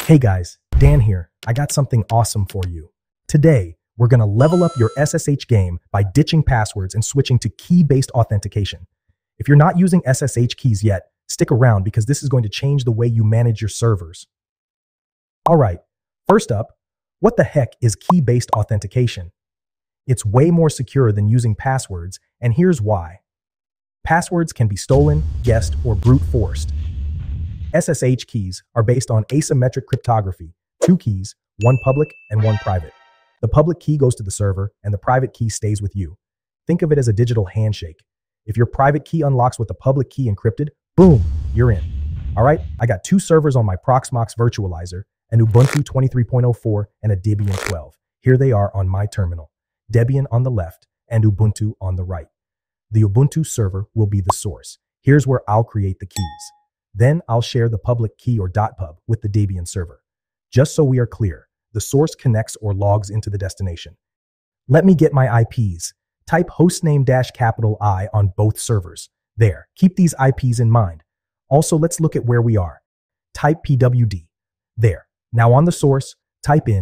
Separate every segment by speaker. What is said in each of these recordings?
Speaker 1: Hey guys, Dan here. I got something awesome for you. Today, we're gonna level up your SSH game by ditching passwords and switching to key-based authentication. If you're not using SSH keys yet, stick around because this is going to change the way you manage your servers. All right, first up, what the heck is key-based authentication? It's way more secure than using passwords, and here's why. Passwords can be stolen, guessed, or brute forced. SSH keys are based on asymmetric cryptography, 2 keys, one public and one private. The public key goes to the server and the private key stays with you. Think of it as a digital handshake. If your private key unlocks with the public key encrypted, boom, you're in. All right, I got 2 servers on my Proxmox virtualizer, an Ubuntu 23.04 and a Debian 12. Here they are on my terminal. Debian on the left and Ubuntu on the right. The Ubuntu server will be the source. Here's where I'll create the keys. Then I'll share the public key or .pub with the Debian server. Just so we are clear, the source connects or logs into the destination. Let me get my IPs. Type hostname -I on both servers. There, keep these IPs in mind. Also, let's look at where we are. Type pwd. There. Now on the source, type in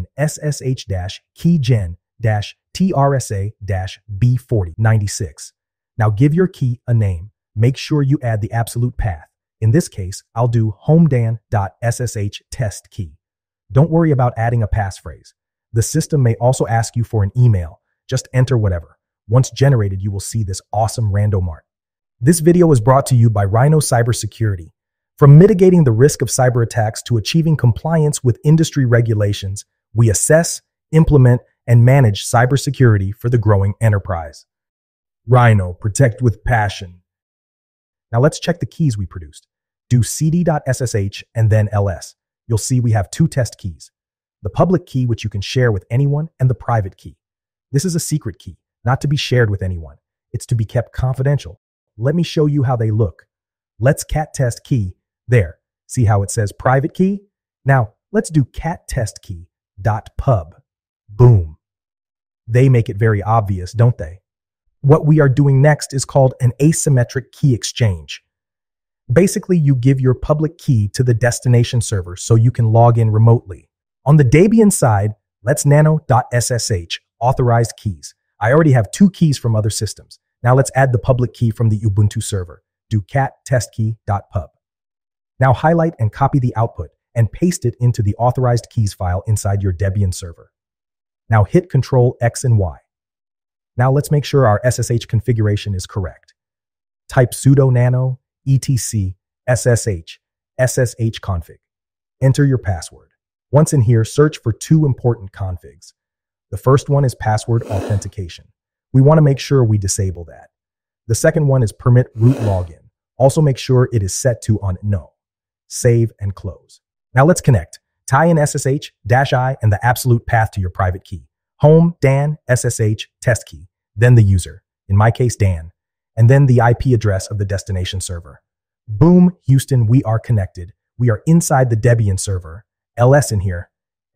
Speaker 1: ssh-keygen-trsa-b4096. Now give your key a name. Make sure you add the absolute path. In this case, I'll do homedan.ssh test key. Don't worry about adding a passphrase. The system may also ask you for an email. Just enter whatever. Once generated, you will see this awesome random art. This video is brought to you by Rhino Cybersecurity. From mitigating the risk of cyber attacks to achieving compliance with industry regulations, we assess, implement, and manage cybersecurity for the growing enterprise. Rhino, protect with passion. Now let's check the keys we produced. Do cd.ssh and then ls. You'll see we have 2 test keys. The public key, which you can share with anyone, and the private key. This is a secret key, not to be shared with anyone. It's to be kept confidential. Let me show you how they look. Let's cat test key. There. See how it says private key? Now, let's do cat test key.pub. Boom. They make it very obvious, don't they? What we are doing next is called an asymmetric key exchange. Basically, you give your public key to the destination server so you can log in remotely. On the Debian side, let's nano.ssh authorized keys. I already have 2 keys from other systems. Now let's add the public key from the Ubuntu server. Do cat test key.pub. Now highlight and copy the output and paste it into the authorized keys file inside your Debian server. Now hit Ctrl X and Y. Now let's make sure our SSH configuration is correct. Type sudo nano etc ssh config. Enter your password. Once in here, search for 2 important configs. The first one is password authentication. We want to make sure we disable that. The second one is permit root login. Also make sure it is set to on no. Save and close. Now let's connect. Tie in ssh-i and the absolute path to your private key. Home Dan SSH test key, then the user, in my case Dan, and then the IP address of the destination server. Boom, Houston, we are connected. We are inside the Debian server. LS in here,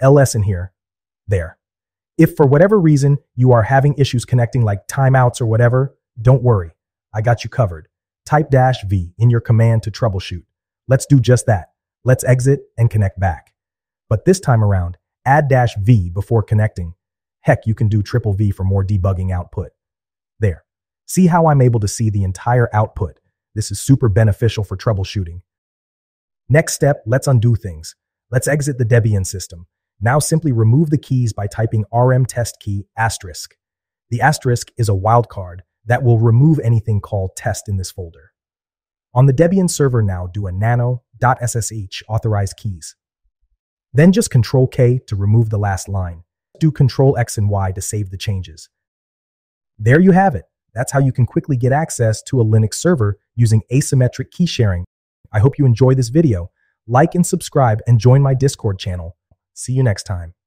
Speaker 1: there. If for whatever reason you are having issues connecting like timeouts or whatever, don't worry, I got you covered. Type -v in your command to troubleshoot. Let's do just that. Let's exit and connect back. But this time around, add -v before connecting. Heck, you can do "V" for more debugging output. There. See how I'm able to see the entire output? This is super beneficial for troubleshooting. Next step, let's undo things. Let's exit the Debian system. Now simply remove the keys by typing rm test key *. The asterisk is a wildcard that will remove anything called test in this folder. On the Debian server now, do a nano.ssh authorized keys. Then just Ctrl K to remove the last line. Do Ctrl X and Y to save the changes. There you have it. That's how you can quickly get access to a Linux server using asymmetric key sharing. I hope you enjoy this video. Like and subscribe and join my Discord channel. See you next time.